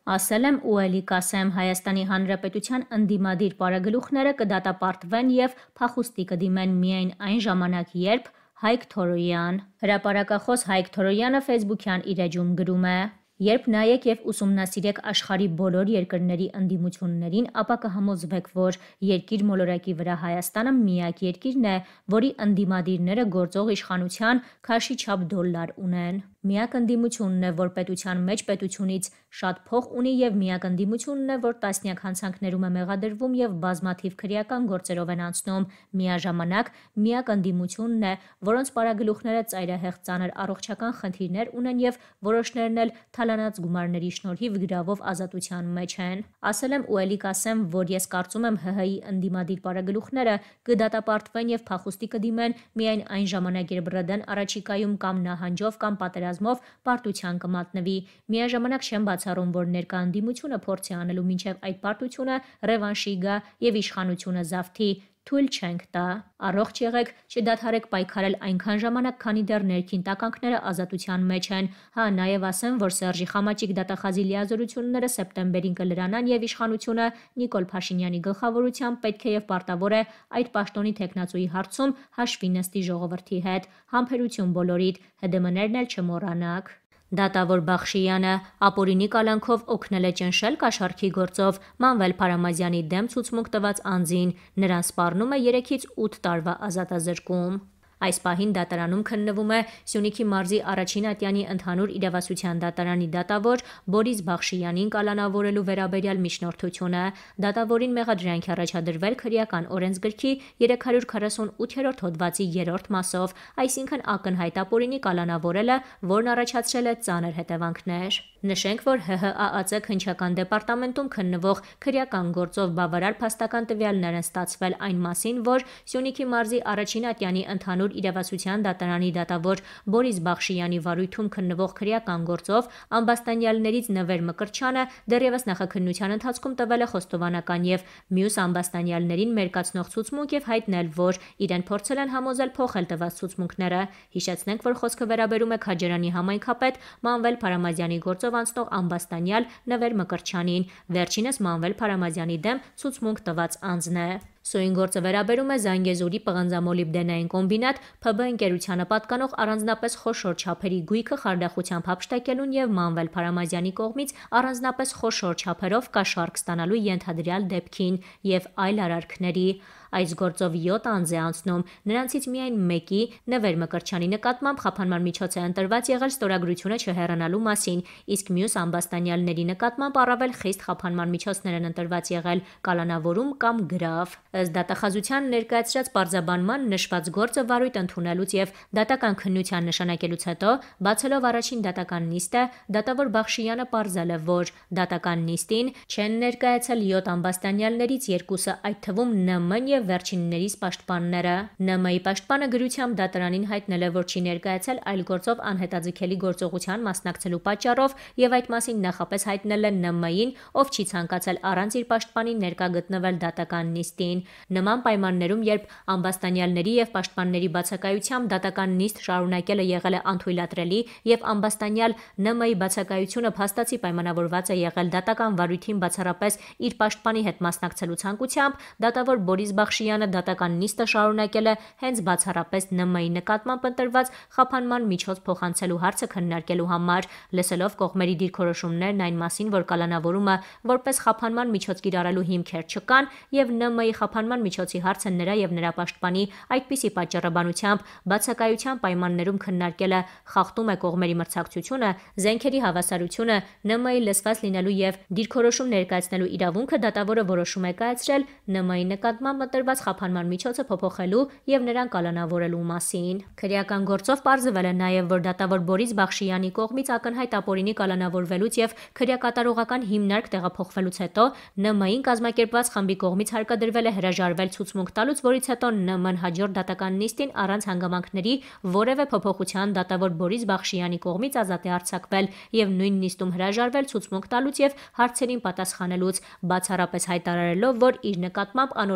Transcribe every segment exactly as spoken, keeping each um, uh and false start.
Ասել եմ ու էլի կասեմ, Հայաստանի Հանրապետության ընդդիմադիր պարագլուխները կդատապարտվեն և փախուստի կդիմեն միայն այն ժամանակ, երբ Հայկ Թորոյան։ Հրապարակախոս Հայկ Թորոյանը ֆեյսբուքյան իր էջում գրում է. «Երբ նայեք և ուսումնասիրեք աշխարհի բոլոր երկրների ընդդիմություններին, ապա կհամոզվեք, որ երկիր մոլորակի վրա Հայաստանը միակ երկիրն է, որի ընդդիմադիրները գործող իշխանության քաշի չափ դոլար ունեն։ Միակ ընդդիմությունն է, որ պետության մեջ պետությունից շատ փող ունի և միակ ընդդիմությունն է, որ տասնյակ հանցանքներում է մեղադրվում և բազմաթիվ քրեական գործերով են անցնում։ Միաժամանակ միակ ընդդիմությունն է, որոնց պարագլուխները ծայրահեղ ծանր առողջական խնդիրներ ունեն և որոշներն էլ թալանած գումարների շնորհիվ գրավով ազատության մեջ են։ Ասել եմ ու էլի կասեմ, որ ես կարծում եմ ՀՀ-ի ընդդիմադիր պարագլուխները կդատապարտվեն և փախուստի կդիմեն միայն այն ժամանակ, երբ ՌԴ-ն առաջիկայում կամ նահանջով կամ պատերազմով պարտության կմատնվի։ Միաժամանակ չեմ բացառում, որ ներկա ընդդիմությունը փորձի անելու մինչև այդ պարտությունը ռևանշի գա և իշխանությունը զավթի։ Թույլ չենք տա։ Առողջ եղեք, չդադարեք պայքարել այնքան ժամանակ, քանի դեռ ներքին տականքները ազատության մեջ են։ Հա նաև ասեմ, որ Սերժի Խամաճիկ դատախազի լիազորությունները սեպտեմբերին կլրանան և իշխանությունը Նիկոլ Փաշինյանի գլխավորությամբ պետք է և պարտավոր է այդ պաշտոնի թեկնածուի հարցում հաշվի նստի ժողովրդի հետ։ Համբերություն բոլորիդ, ՀԴՄ-ներն էլ չմոռանաք։ Դատավոր Բախշյանը ապօրինի կալանքով օգնել է ճնշել կաշառքի գործով Մանվել Փարամազյանի դեմ ցուցմունք տված անձին, նրան սպառնում է երեքից ութ տարվա ազատազրկում։ Այս պահին դատարանում քննվում է Սյունիքի մարզի առաջին ատյանի ընդհանուր իրավասության դատարանի դատավոր Բորիս Բախշյանին կալանավորելու վերաբերյալ միջնորդությունը։ Դատավորին մեղադրանք է առաջադրվել քրեական օրենսգրքի երեք հարյուր քառասունութերորդ հոդվածի երրորդ մասով, այսինքն ակնհայտ ապօրինի կալանավորելը, որն առաջացրել է ծանր հետևանքներ։ Նշենք, որ ՀՀԱԱԾ քննչական դեպարտամենտում քննվող քրեական գործով բավարար փաստական տվյալներ են ստացվել այն մասին, որ Սյունիքի մարզի առաջին ատյանի ընդհանուր իրավասության դատարանի դատավոր Բորիս Բախշյանի վարույթում քննվող քրեական գործով ամբաստանյալներից Նվեր Մկրտչյանը դեռևս նախաքննության ընթացքում տվել է խոստովանական և մյուս ամբաստանյալներին մերկացնող ցուցմունք և հայտնել, որ իրեն փորձել են համոզել փոխել տված ցուցմունքները։ Հիշեցնենք, որ խոսքը վերաբերում է Քաջարյանի համայնքապետ Մանվել Փարամազյանի գործով անցնող ամբաստանյալ Նվեր Մկրտչյանին, վերջինս Մանվել Փարամազյանի դեմ ցուցմունք տված անձն է։ Սույն գործը վերաբերում է Զանգեզուրի պղնձամոլիբդենային կոմբինատ ՓԲ ընկերությանը պատկանող առանձնապես խոշոր չափերի գույքը խարդախությամբ հափշտակելուն և Մանվել Փարամազյանի կողմից առանձնապես խոշոր չափերով կաշառք ստանալու ենթադրյալ դեպքին և այլ արարքների։ Այս գործով յոթ անձ է անցնում, նրանցից միայն մեկի՝ Նվեր Մկրտչյանի նկատմամբ խափանման միջոց է ընտրված եղել ստորագրությունը չհեռանալու մասին, իսկ մյուս ամբաստանյալների նկատմամբ առավել խիստ խափանման միջոցներ են ընտրված եղել՝ կալանավորում կամ գրավ։ Ըստ դատախազության ներկայացրած պարզաբանման նշված գործը վարույթ ընդունելուց և դատական քննության նշանակելուց հետո, բացելով առաջին դատական նիստը, դատավոր Բախշյանը պարզել է, որ դատական նիստին չեն ներկայացել յոթ ամբաստանյալներից երկուսը, այդ թվում ՆՄ-ն և վերջիններիս պաշտպանները։ ՆՄ-ի պաշտպանը գրությամբ դատարանին հայտնել է, որ չի ներկայացել այլ գործով անհետաձգելի գործողության մասնակցելու պատճառով և այդ մասին նախապես հայտնել է ՆՄ-ին, ով չի ցանկացել առանց իր պաշտպանի ներկա գտնվել դատական նիստին։ Նման պայմաններում, երբ ամբաստանյալների և պաշտպանների բացակայությամբ դատական նիստ շարունակելը եղել է անթույլատրելի և ամբաստանյալ ՆՄ-ի բացակայությունը փաստացի պայմանավորված է եղել դատական վարույթին բացառապես իր պաշտպանի հետ մասնակցելու ցանկությամբ, դատավոր Բորիս Բախշյանը դատական նիստը շարունակել է հենց բացառապես ՆՄ-ի նկատմամբ ընտրված խափանման միջոց փոխանցելու հարցը քննարկելու համար։ Լսելով կողմերի դիրքորոշումներն այն մասին, որ կալանավորումը որպես խափանման միջոց կիրառելու հիմքեր չկան և ՆՄ-ի խափանման միջոցի հարցը նրա և նրա պաշտպանի այդպիսի պատճառաբանությամբ բացակայության պայմաններում քննարկելը խախտում է կողմերի մրցակցությունը, զենքերի հավասարությունը, ՆՄ-ի լսված լինելու և դիրքորոշում ներկայացնելու իրավունքը, դատավորը որոշում է կայացրել ՆՄ-ի նկատմամբ ընտրված խափանման միջոցը փոփոխելու և նրան կալանավորելու մասին։ Քրեական գործով պարզվել է նաև, որ դատավոր Բորիս Բախշյանի կողմից ակնհայտ ապօրինի կալանավորվելուց և քրեակատարողական հիմնարկ տեղափոխվելուց հետո ՆՄ-ին կազմակերպված խմբի կողմից հարկադրվել է հրաժարվել ցուցմունք տալուց, որից հետո ՆՄ-ն հաջորդ դատական նիստին առանց հանգամանքների որևէ փոփոխության դատավոր Բորիս Բախշյանի կողմից ազատ է արձակվել և նույն նիստում հրաժարվել ցուցմունք տալուց և հարցերին պատասխանելուց, բացառապես հայտարարելով, որ իր նկատմամբ անօրինական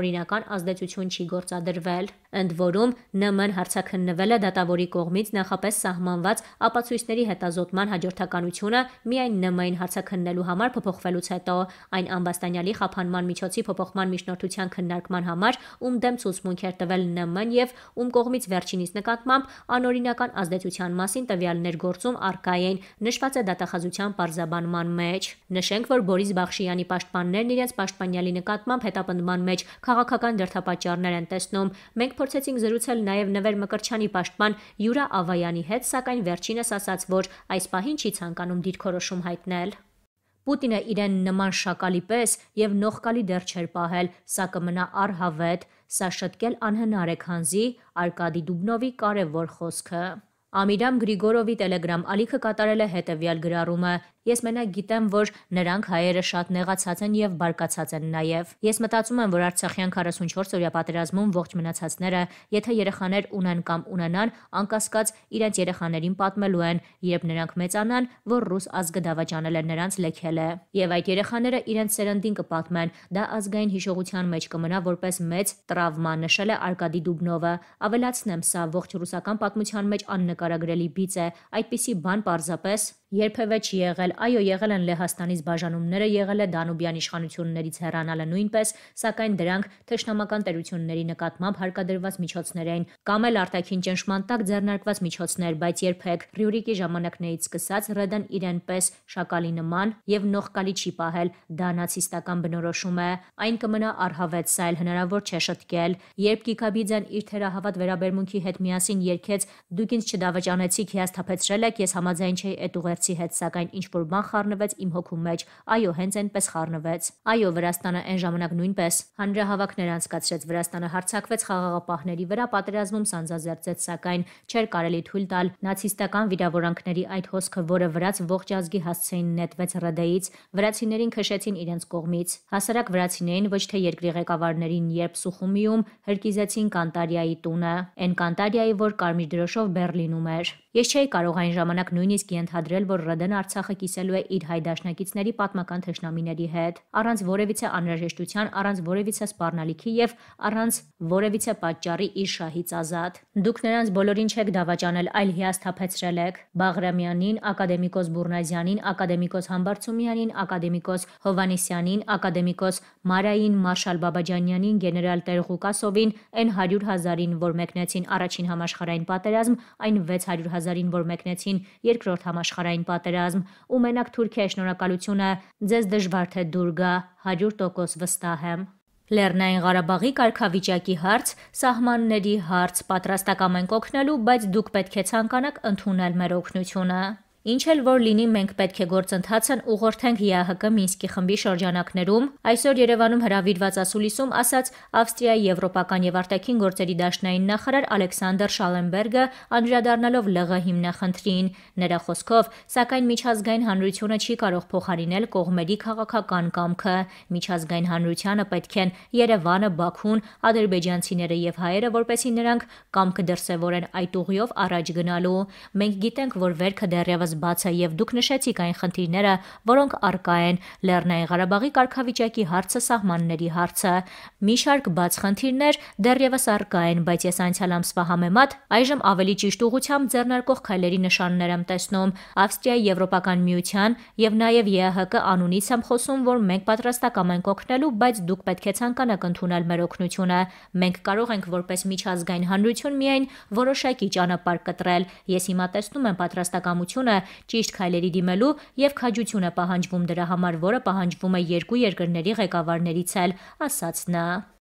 ազդեցություն չի գործադրվել։ Ընդ որում ՆՄ-ն հարցաքննվել է դատավորի կողմից նախապես սահմանված ապացույցների հետազոտման հաջորդականությունը միայն ՆՄ-ին հարցաքննելու համար փոփոխվելուց հետո, այն ամբաստանյալի խափանման միջոցի փոփոխման միջնորդության քննարկման համար, ում դեմ ցուցմունք էր տվել ՆՄ-ն եւ ում կողմից վերջինիս նկատմամբ անօրինական ազդեցության մասին տվյալներ գործում առկա էին, նշված է դատախազության պարզաբանման մեջ։ Նշենք, որ Բորիս Բախշյանի պաշտպաններն իրենց պաշտպանյալի նկատմամբ հետապնդման մեջ քաղաքական դրդապատճառներ են տեսնում։ Մենք փորձեցինք զրուցել նաև Նվեր Մկրտչյանի պաշտպան Յուրա Ավայանի հետ, սակայն վերջինս ասաց, որ այս պահին չի ցանկանում դիրքորոշում հայտնել։ Պուտինը իրեն նման շակալի պես եւ նողկալի դեռ չէր պահել, սա կմնա առհավետ, սա շտկել անհնար է, քանզի Արկադի Դուբնովի կարևոր խոսքը։ Ամիրամ Գրիգորովի տելեգրամ ալիքը կատարել է հետևյալ գրառումը. Ես մենակ գիտեմ, որ նրանք հայերը շատ նեղացած են եւ բարկացած են նաեւ։ Ես մտածում եմ, որ Արցախյան քառասունչորս-օրյա պատերազմում ողջ մնացածները, եթե երեխաներ ունեն կամ ունենան, անկասկած իրենց երեխաներին պատմելու են, երբ նրանք մեծանան, որ ռուս ազգը դավաճանել է նրանց, լքել է։ Եվ այդ երեխաները իրենց սերնդին կպատմեն, դա ազգային հիշողության մեջ կմնա որպես մեծ տրավմա, նշել է Արկադի Դուբնովը։ Ավելացնեմ, սա ողջ ռուսական պատմության մեջ աննկարագրելի բիծ է, այդպիսի բան պարզապես երբևէ չի եղել, այո, եղել են Լեհաստանից բաժանումները, եղել է Դանուբյան իշխանություններից հեռանալը նույնպես, սակայն դրանք թշնամական տերությունների նկատմամբ հարկադրված միջոցներ էին, կամ էլ արտաքին ճնշման տակ ձեռնարկված միջոցներ, բայց երբեք Ռյուրիկի ժամանակներից սկսած Ռեդան իրեն պես շակալի նման եւ նողկալի չի պահել, դա նացիստական բնորոշում է, այն կմնա առհավետ, սա էլ հնարավոր չէ շտկել։ Երբ Կիկաբիձեն իր թերահավատ վերաբերմունքի հետ միասին երգեց «Դուք ինձ չդավաճանեցիք, հիասթափեցրել եք, ես համաձայն չէի էդ ուղերձի հետ, սակայն ինչ-որ բան խառնվեց իմ հոգու մեջ, այո, հենց այնպես խառնվեց։ Այո, Վրաստանը այն ժամանակ նույնպես հանրահավաքներ անցկացրեց, Վրաստանը հարձակվեց խաղաղապահների վրա, պատերազմում սանձազերծեց, սակայն չէր կարելի թույլ տալ նացիստական վիրավորանքների այդ հոսքը, որը վրաց ողջ ազգի հասցեին նետվեց ՌԴ-ից, վրացիներին քշեցին իրենց կողմից։ Հասարակ վրացիներին, ոչ թե երկրի ղեկավարներին, երբ Սուխումիում հրկիզեցին Կանտարիայի տունը, այն Կանտարիայի, որ կարմիր դրոշով Բեռլինում էր։ Ես չէի կարող այն ժամանակ նույնիսկ ենթադրել, որ ՌԴ-ն Արցախը կիսելու է իր հայ դաշնակիցների պատմական թշնամիների հետ, առանց որևիցե անհրաժեշտության, առանց որևիցե սպառնալիքի եւ առանց որևիցե պատճառի իր շահից ազատ։ Դուք նրանց բոլորին չեք դավաճանել, այլ հիասթափեցրել եք Բաղրամյանին, ակադեմիկոս Բուրնազյանին, ակադեմիկոս Համբարձումյանին, ակադեմիկոս Հովանեսյանին, ակադեմիկոս Մարային, Մարշալ Բաբաջանյանին, գեներալ Տեր Ղուկասովին, այն հարյուր հազարին, որ մեկնեցին առաջին համաշխարհային պատերազմ, այն վեց հարյուր հազարին, որ մեկնեցին երկրորդ համաշխարհային պատերազմ, ու մենակ Թուրքիայի շնորհակալությունը ձեզ դժվար թե դուր գա, հարյուր տոկոս վստահ եմ։ Լեռնային Ղարաբաղի կարգավիճակի հարց, սահմանների հարց, պատրաստակամ ենք օգնելու, բայց դուք պետք է ցանկանաք ընդունել մեր օգնությունը։ Ինչ էլ որ լինի, մենք պետք է գործընթացն ուղղորդենք ԵԱՀԿ Մինսկի խմբի շրջանակներում, այսօր Երևանում հրավիրված ասուլիսում ասաց Ավստրիայի եվրոպական եւ արտաքին գործերի դաշնային նախարար Ալեքսանդր Շալենբերգը, անդրադառնալով ԼՂ հիմնախնդրին։ Նրա խոսքով, սակայն միջազգային հանրությունը չի կարող փոխարինել կողմերի քաղաքական կամքը։ Միջազգային հանրությանը պետք են Երևանը, Բաքուն, ադրբեջանցիները եւ հայերը, որպեսզի նրանք կամքը դրսեւորեն այդ ուղիով առաջ գնալու։ Մենք գիտենք, որ վերքը դեռևս բաց է եւ դուք նշեցիք այն խնդիրները, որոնք առկա են՝ Լեռնային Ղարաբաղի կարգավիճակի հարցը, սահմանների հարցը։ Մի շարք բաց խնդիրներ դեռևս առկա են, բայց ես անցյալ ամսվա համեմատ այժմ ավելի ճիշտ ուղղությամբ ձեռնարկող քայլերի նշաններ եմ տեսնում։ Ավստրիայի Եվրոպական միության եւ նաեւ ԵԱՀԿ անունից եմ խոսում, որ մենք պատրաստակամ ենք օգնելու, բայց դուք պետք է ցանկանաք ընդունել մեր օգնությունը։ Մենք կարող ենք որպես միջազգային հանրություն միայն որոշակի ճանապարհ կտրել։ Ես հիմա տեսնում եմ պատրաստակամությունը ճիշտ քայլերի դիմելու եւ քաջություն է պահանջվում դրա համար, որը պահանջվում է երկու երկրների ղեկավարներից էլ, ասաց նա։